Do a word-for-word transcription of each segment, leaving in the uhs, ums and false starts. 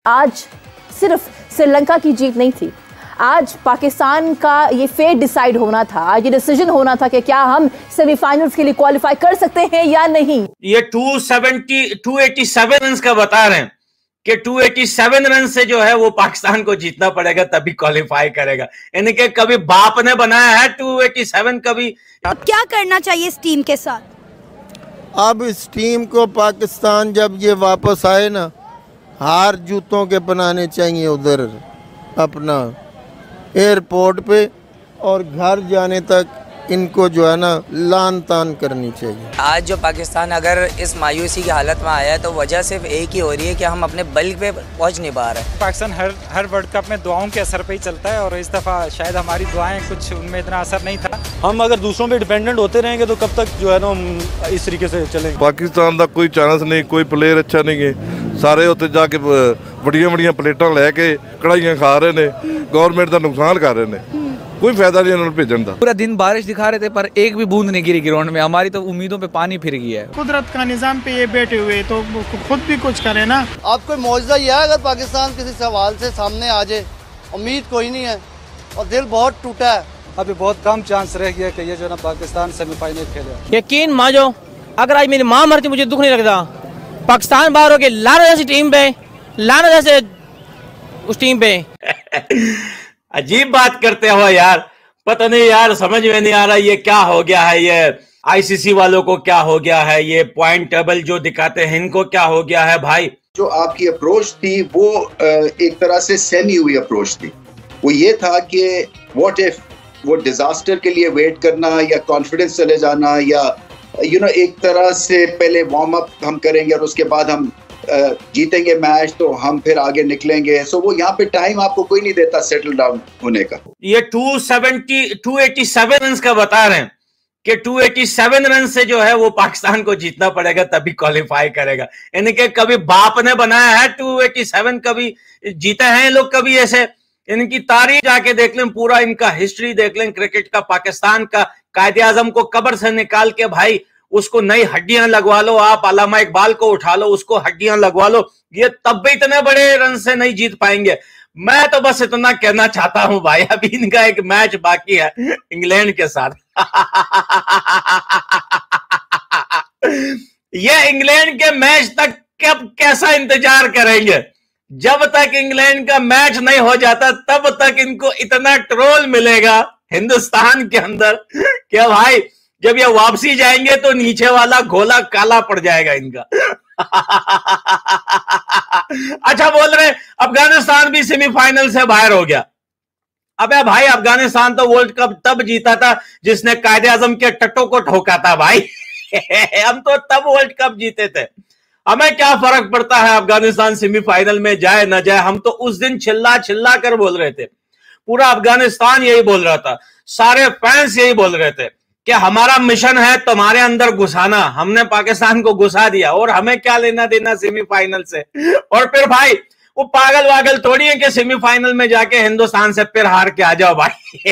आज सिर्फ श्रीलंका की जीत नहीं थी, आज पाकिस्तान का ये फेट डिसाइड होना था, आज ये डिसीजन होना था कि क्या हम सेमीफाइनल्स के लिए क्वालिफाई कर सकते हैं या नहीं। ये दो सौ सत्तर दो सौ सत्तासी रन का बता रहे हैं कि दो सौ सत्तासी रन से जो है वो पाकिस्तान को जीतना पड़ेगा तभी क्वालिफाई करेगा। यानी कि कभी बाप ने बनाया है दो सौ सत्तासी कभी। अब क्या करना चाहिए इस टीम के साथ? अब इस टीम को पाकिस्तान जब ये वापस आए ना, हार जूतों के बनाने चाहिए उधर अपना एयरपोर्ट पे, और घर जाने तक इनको जो है ना लान तान करनी चाहिए। आज जो पाकिस्तान अगर इस मायूसी की हालत में आया है तो वजह सिर्फ एक ही हो रही है कि हम अपने बल पे पहुंच नहीं पा रहे। पाकिस्तान हर हर वर्ल्ड कप में दुआओं के असर पे ही चलता है और इस दफ़ा शायद हमारी दुआएं कुछ उनमें इतना असर नहीं था। हम अगर दूसरों पे डिपेंडेंट होते रहेंगे तो कब तक जो है ना हम इस तरीके से चलेंगे। पाकिस्तान का कोई चांस नहीं, कोई प्लेयर अच्छा नहीं है, सारे उत्ते जाके बड़िया बड़िया प्लेटा लैके कढ़ाइयां खा रहे ने, गवर्नमेंट का नुकसान कर रहे हैं, कोई फायदा नहीं उन्होंने भेजने का। पूरा दिन बारिश दिखा रहे थे पर एक भी बूंद नहीं गिरी ग्राउंड में, हमारी तो उम्मीदों पे पानी फिर गया है। कुदरत का निजाम पे ये बैठे हुए तो खुद भी कुछ करे ना। अब कोई मौजूदा यह है अगर पाकिस्तान किसी सवाल से सामने आ जाए, उम्मीद कोई नहीं है और दिल बहुत टूटा है। अभी बहुत कम चांस रह गया कि ये जो ना पाकिस्तान सेमीफाइनल खेले। यकीन मानो अगर आज मेरी माँ मरती मुझे दुख नहीं लगता। पाकिस्तान बाहर हो के लाना जैसी टीम पे, लाना जैसे उस टीम पे। अजीब बात करते हो यार, पता नहीं यार, समझ में नहीं आ रहा ये क्या हो गया है, ये आईसीसी वालों को क्या हो गया है, ये पॉइंट टेबल जो दिखाते हैं इनको क्या हो गया है भाई। जो आपकी अप्रोच थी वो एक तरह से सेमी हुई अप्रोच थी। वो ये था कि व्हाट इफ, वो डिजास्टर के लिए वेट करना या कॉन्फिडेंस चले जाना, या यू नो एक तरह से पहले वार्म अप हम करेंगे और उसके बाद हम जीतेंगे मैच तो हम फिर आगे निकलेंगे। सो वो यहाँ पे टाइम आपको कोई नहीं देता सेटल डाउन होने का। ये दो सौ सत्तर दो सौ सत्तासी रन का बता रहे हैं कि दो सौ सत्तासी रन से जो है वो पाकिस्तान को जीतना पड़ेगा तभी क्वालिफाई करेगा। यानी कि कभी बाप ने बनाया है दो सौ सत्तासी कभी जीते हैं लोग कभी ऐसे। इनकी तारीख जाके देख लें, पूरा इनका हिस्ट्री देख लें क्रिकेट का, पाकिस्तान का। कायदे आजम को कब्र से निकाल के भाई उसको नई हड्डियां लगवा लो, आप अल्लामा इकबाल को उठा लो, उसको हड्डियां लगवा लो, ये तब भी इतने बड़े रन से नहीं जीत पाएंगे। मैं तो बस इतना कहना चाहता हूं भाई, अभी इनका एक मैच बाकी है इंग्लैंड के साथ। ये इंग्लैंड के मैच तक कब कैसा इंतजार करेंगे? जब तक इंग्लैंड का मैच नहीं हो जाता तब तक इनको इतना ट्रोल मिलेगा हिंदुस्तान के अंदर कि भाई जब ये वापसी जाएंगे तो नीचे वाला गोला काला पड़ जाएगा इनका। अच्छा बोल रहे अफगानिस्तान भी सेमीफाइनल से बाहर हो गया। अबे भाई अफगानिस्तान तो वर्ल्ड कप तब जीता था जिसने कायदे आजम के टट्टों को ठोका था भाई। हम तो तब वर्ल्ड कप जीते थे, हमें क्या फर्क पड़ता है अफगानिस्तान सेमीफाइनल में जाए ना जाए। हम तो उस दिन चिल्ला चिल्ला कर बोल रहे थे, पूरा अफगानिस्तान यही बोल रहा था, सारे फैंस यही बोल रहे थे कि हमारा मिशन है तुम्हारे अंदर घुसाना। हमने पाकिस्तान को घुसा दिया और हमें क्या लेना देना सेमीफाइनल से। और फिर भाई वो पागल वागल थोड़ी है कि सेमीफाइनल में जाके हिंदुस्तान से फिर हार के आ जाओ भाई।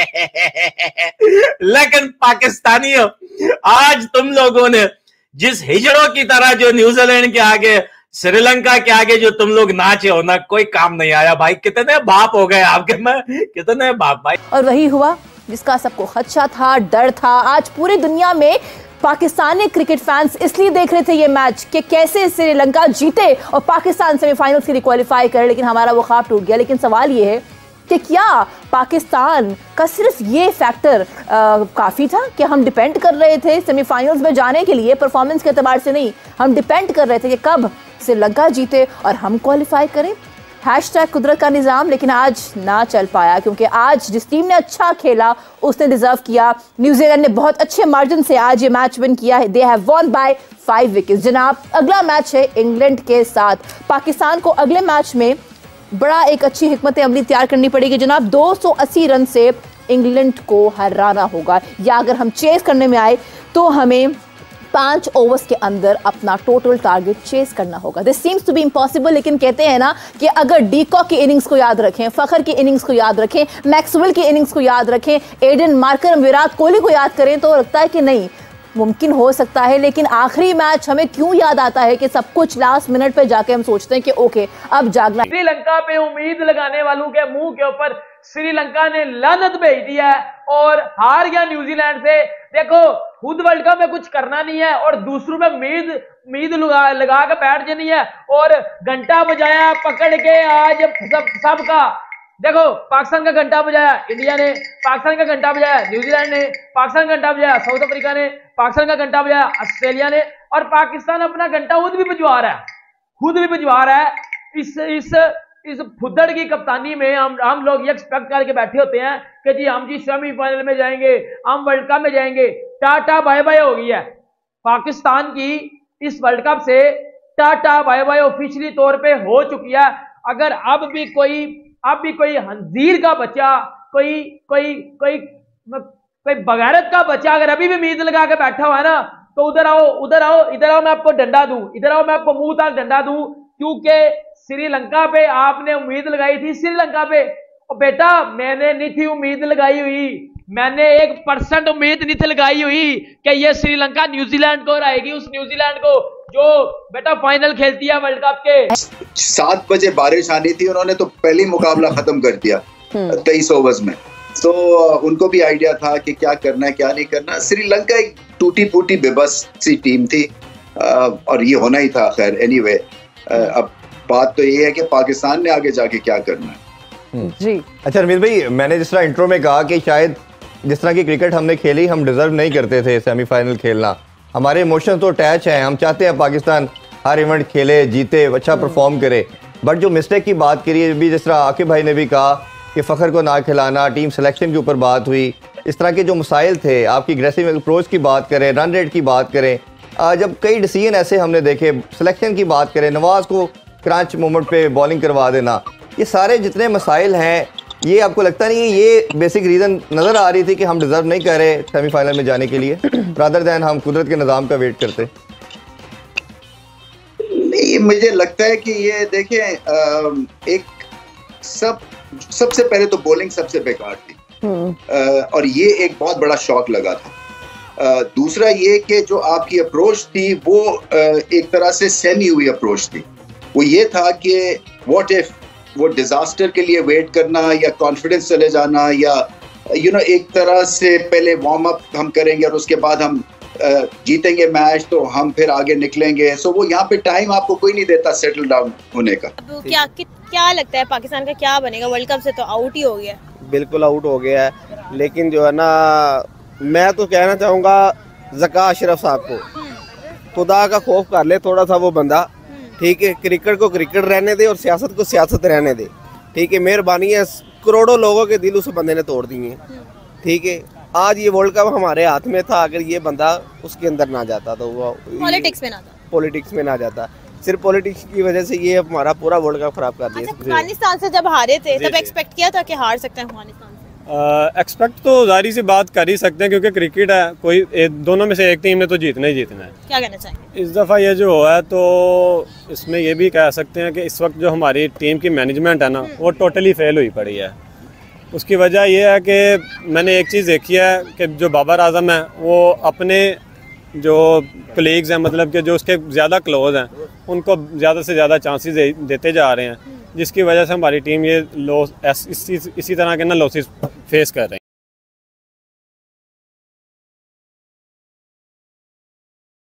लेकिन पाकिस्तानियों, आज तुम लोगों ने जिस हिजड़ों की तरह जो न्यूजीलैंड के आगे, श्रीलंका के आगे जो तुम लोग नाचे हो ना, कोई काम नहीं आया भाई। कितने बाप हो गए आपके में, कितने बाप भाई। और वही हुआ जिसका सबको खदशा था, डर था। आज पूरी दुनिया में पाकिस्तानी क्रिकेट फैंस इसलिए देख रहे थे ये मैच कि कैसे श्रीलंका जीते और पाकिस्तान सेमीफाइनल्स के लिए क्वालिफाई करे, लेकिन हमारा वो ख्वाब टूट गया। लेकिन सवाल ये है कि क्या पाकिस्तान का सिर्फ ये फैक्टर काफ़ी था कि हम डिपेंड कर रहे थे सेमीफाइनल्स में जाने के लिए, परफॉर्मेंस के एतबार से नहीं, हम डिपेंड कर रहे थे कि कब श्रीलंका जीते और हम क्वालिफाई करें। हैशटैग कुदरत का निज़ाम। लेकिन आज ना चल पाया क्योंकि आज जिस टीम ने अच्छा खेला उसने डिजर्व किया। न्यूजीलैंड ने बहुत अच्छे मार्जिन से आज ये मैच विन किया है। They have won by five wickets. जनाब अगला मैच है इंग्लैंड के साथ। पाकिस्तान को अगले मैच में बड़ा एक अच्छी हिकमत अमली तैयार करनी पड़ेगी जनाब। दो सौ अस्सी रन से इंग्लैंड को हराना होगा, या अगर हम चेस करने में आए तो हमें पांच ओवर्स के अंदर अपना टोटल टारगेट चेस करना होगा। This seems to be impossible, लेकिन कहते हैं ना कि अगर डीकॉक की इनिंग्स को याद रखें, फखर की इनिंग्स को याद रखें, मैक्सवेल की इनिंग्स को याद रखें, एडन मार्कर, विराट कोहली को याद करें तो लगता है कि नहीं, मुमकिन हो सकता है, लेकिन आखिरी मैच हमें क्यों याद आता है कि सब कुछ लास्ट मिनट पे जाके हम सोचते हैं कि ओके अब जागना। श्रीलंका पे उम्मीद लगाने वालों के मुंह के ऊपर श्रीलंका ने लानत भेज दिया है और हार गया न्यूजीलैंड से। देखो खुद वर्ल्ड कप में कुछ करना नहीं है और दूसरों में उम्मीद उम्मीद लगा, लगा के बैठ जानी है और घंटा बजाया पकड़ के आज सब सबका। देखो पाकिस्तान का घंटा बजाया इंडिया ने, पाकिस्तान का घंटा बजाया न्यूजीलैंड ने, पाकिस्तान का घंटा बजाया साउथ अफ्रीका ने, पाकिस्तान का घंटा बजाया ऑस्ट्रेलिया ने और पाकिस्तान अपना घंटा खुद भी बजवा रहा है खुद भी बजवा रहा है। इस इस इस फुद्दड़ की कप्तानी में हम हम लोग ये एक्सपेक्ट करके बैठे होते हैं कि जी हम जी सेमीफाइनल में जाएंगे, हम वर्ल्ड कप में जाएंगे। टाटा बाय बाय हो गई है पाकिस्तान की इस वर्ल्ड कप से, टाटा बाय बाय ऑफिशियली तौर पे हो चुकी है। अगर अब भी कोई अब भी कोई हंजीर का बच्चा, कोई कोई कोई कोई बगैरत का बच्चा अगर अभी भी उम्मीद लगा के बैठा हुआ है ना, तो उधर आओ उधर आओ इधर आओ मैं आपको डंडा दूं, इधर आओ मैं आपको मुंह ताल डंडा दूं। क्योंकि श्रीलंका पे आपने उम्मीद लगाई थी, श्रीलंका पे और बेटा मैंने नहीं थी उम्मीद लगाई हुई, मैंने एक परसेंट उम्मीद नहीं थी लगाई हुई कि ये श्रीलंका न्यूजीलैंड को हराएगी, उस न्यूजीलैंड को जो बेटा फाइनल खेलती है वर्ल्ड कप के। सात बजे बारिश आनी थी, उन्होंने तो पहले मुकाबला खत्म कर दिया तेईस ओवर्स में। तो उनको भी आइडिया था कि क्या करना है क्या नहीं करना। श्रीलंका एक टूटी फूटी बेबस सी टीम थी और ये होना ही था। खैर एनीवे अब बात तो ये है कि पाकिस्तान ने आगे जाके क्या करना है। जी अच्छा रमीज भाई, मैंने जिस तरह इंट्रो में कहा कि शायद जिस तरह की क्रिकेट हमने खेली हम डिजर्व नहीं करते थे सेमीफाइनल खेलना, हमारे इमोशन तो अटैच हैं, हम चाहते हैं पाकिस्तान हर इवेंट खेले, जीते, अच्छा परफॉर्म करे। बट जो मिस्टेक की बात करी भी, जिस तरह आकिब भाई ने भी कहा कि फ़खर को ना खिलाना, टीम सिलेक्शन के ऊपर बात हुई, इस तरह के जो मसाइल थे, आपकी एग्रेसिव अप्रोच की बात करें, रन रेट की बात करें, जब कई डिसीजन ऐसे हमने देखे, सिलेक्शन की बात करें, नवाज़ को क्रंच मोमेंट पे बॉलिंग करवा देना, ये सारे जितने मसाइल हैं, ये आपको लगता नहीं है ये बेसिक रीज़न नज़र आ रही थी कि हम डिज़र्व नहीं कर रहे सेमीफाइनल में जाने के लिए, रादर दैन हम कुदरत के निज़ाम का वेट करते? नहीं, मुझे लगता है कि ये देखें एक सब सबसे पहले तो बॉलिंग सबसे बेकार थी और ये एक बहुत बड़ा शॉक लगा था। दूसरा ये कि जो आपकी अप्रोच थी वो एक तरह से सेमी हुई अप्रोच थी। वो ये था कि व्हाट इफ, वो डिजास्टर के लिए वेट करना या कॉन्फिडेंस चले जाना या यू you नो know, एक तरह से पहले वार्म अप हम करेंगे और उसके बाद हम जीतेंगे मैच तो हम फिर आगे निकलेंगे। सो वो यहाँ पे टाइम आपको कोई नहीं देता सेटल डाउन होने का। अब क्या क्या लगता है पाकिस्तान का क्या बनेगा? वर्ल्ड कप से तो आउट ही हो गया। बिल्कुल आउट हो गया है, लेकिन जो है ना मैं तो कहना चाहूँगा ज़का अशरफ साहब को खुदा का खौफ कर ले थोड़ा सा वो बंदा, ठीक है। क्रिकेट को क्रिकेट रहने दे और सियासत को सियासत रहने दे, ठीक है। मेहरबानी है, करोड़ों लोगों के दिल उस बंदे ने तोड़ दिए, ठीक है। आज ये वर्ल्ड कप हमारे हाथ में था, अगर ये बंदा उसके अंदर ना जाता तो वो पॉलिटिक्स में ना जाता पॉलिटिक्स में ना जाता सिर्फ पॉलिटिक्स की वजह से ये हमारा पूरा वर्ल्ड कप खराब कर दिया। अच्छा, अफगानिस्तान से जब हारे थे तब एक्सपेक्ट किया था कि हार सकते हैं अफगानिस्तान से? एक्सपेक्ट uh, तो जारी सी बात कर ही सकते हैं क्योंकि क्रिकेट है, कोई ए, दोनों में से एक टीम ने तो जीतना ही जीतना है। क्या कहना चाहेंगे? इस दफ़ा ये जो हुआ है तो इसमें ये भी कह सकते हैं कि इस वक्त जो हमारी टीम की मैनेजमेंट है ना वो टोटली फेल हुई पड़ी है। उसकी वजह यह है कि मैंने एक चीज़ देखी है कि जो बाबर आजम है वो अपने जो कलीग्स हैं, मतलब कि जो उसके ज़्यादा क्लोज हैं, उनको ज़्यादा से ज़्यादा चांसेस दे, देते जा रहे हैं, जिसकी वजह से हमारी टीम ये लॉस इसी इसी तरह के ना लॉसेस फेस कर रहे हैं।